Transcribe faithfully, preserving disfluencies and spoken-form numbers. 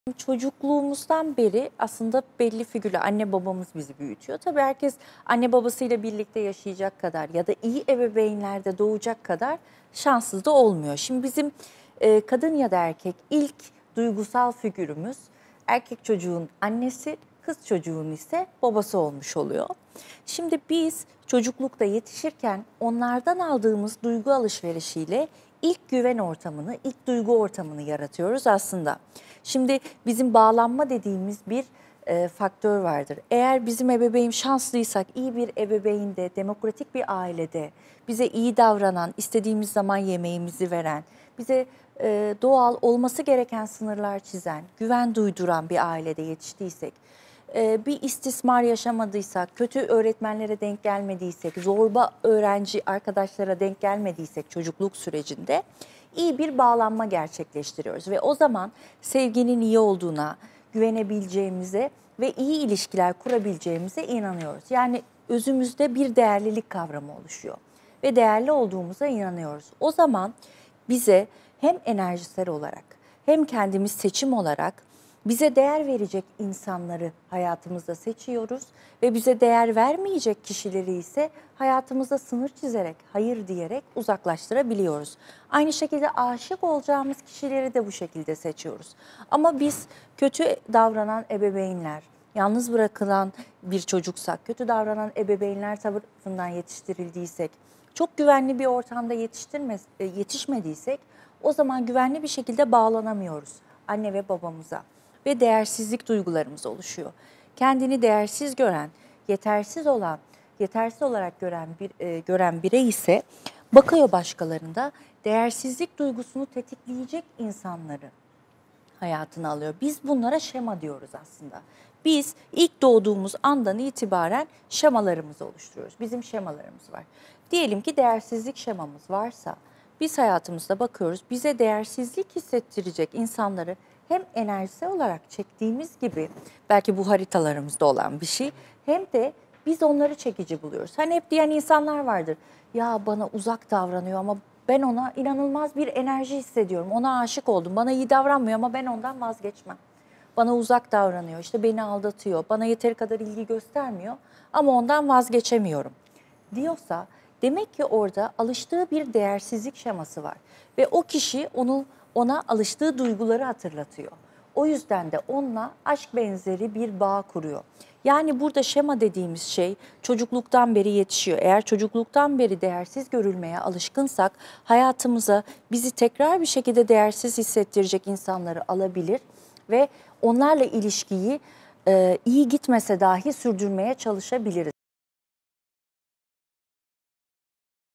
Çocukluğumuzdan beri aslında belli figürler, anne babamız bizi büyütüyor. Tabii herkes anne babasıyla birlikte yaşayacak kadar ya da iyi ebeveynlerde doğacak kadar şanssız da olmuyor. Şimdi bizim e, kadın ya da erkek ilk duygusal figürümüz erkek çocuğun annesi, kız çocuğun ise babası olmuş oluyor. Şimdi biz çocuklukta yetişirken onlardan aldığımız duygu alışverişiyle ilk güven ortamını, ilk duygu ortamını yaratıyoruz aslında. Şimdi bizim bağlanma dediğimiz bir e, faktör vardır. Eğer bizim ebeveyn şanslıysak, iyi bir ebeveynde, demokratik bir ailede, bize iyi davranan, istediğimiz zaman yemeğimizi veren, bize e, doğal olması gereken sınırlar çizen, güven duyduran bir ailede yetiştiysek, e, bir istismar yaşamadıysak, kötü öğretmenlere denk gelmediysek, zorba öğrenci arkadaşlara denk gelmediysek çocukluk sürecinde iyi bir bağlanma gerçekleştiriyoruz. Ve o zaman sevginin iyi olduğuna, güvenebileceğimize ve iyi ilişkiler kurabileceğimize inanıyoruz. Yani özümüzde bir değerlilik kavramı oluşuyor ve değerli olduğumuza inanıyoruz. O zaman bize hem enerjisel olarak hem kendimiz seçim olarak bize değer verecek insanları hayatımızda seçiyoruz ve bize değer vermeyecek kişileri ise hayatımızda sınır çizerek, hayır diyerek uzaklaştırabiliyoruz. Aynı şekilde aşık olacağımız kişileri de bu şekilde seçiyoruz. Ama biz kötü davranan ebeveynler, yalnız bırakılan bir çocuksak, kötü davranan ebeveynler tarafından yetiştirildiysek, çok güvenli bir ortamda yetiştirme, yetişmediysek o zaman güvenli bir şekilde bağlanamıyoruz anne ve babamıza ve değersizlik duygularımız oluşuyor. Kendini değersiz gören, yetersiz olan, yetersiz olarak gören bir e, gören birey ise bakıyor başkalarında değersizlik duygusunu tetikleyecek insanları hayatına alıyor. Biz bunlara şema diyoruz aslında. Biz ilk doğduğumuz andan itibaren şemalarımızı oluşturuyoruz. Bizim şemalarımız var. Diyelim ki değersizlik şemamız varsa biz hayatımızda bakıyoruz, bize değersizlik hissettirecek insanları hem enerjisel olarak çektiğimiz gibi, belki bu haritalarımızda olan bir şey, hem de biz onları çekici buluyoruz. Hani hep diyen insanlar vardır, ya bana uzak davranıyor ama ben ona inanılmaz bir enerji hissediyorum, ona aşık oldum, bana iyi davranmıyor ama ben ondan vazgeçmem. Bana uzak davranıyor, işte beni aldatıyor, bana yeteri kadar ilgi göstermiyor ama ondan vazgeçemiyorum diyorsa demek ki orada alıştığı bir değersizlik şeması var ve o kişi onu ona alıştığı duyguları hatırlatıyor. O yüzden de onunla aşk benzeri bir bağ kuruyor. Yani burada şema dediğimiz şey çocukluktan beri yetişiyor. Eğer çocukluktan beri değersiz görülmeye alışkınsak hayatımıza bizi tekrar bir şekilde değersiz hissettirecek insanları alabilir ve onlarla ilişkiyi e, iyi gitmese dahi sürdürmeye çalışabiliriz.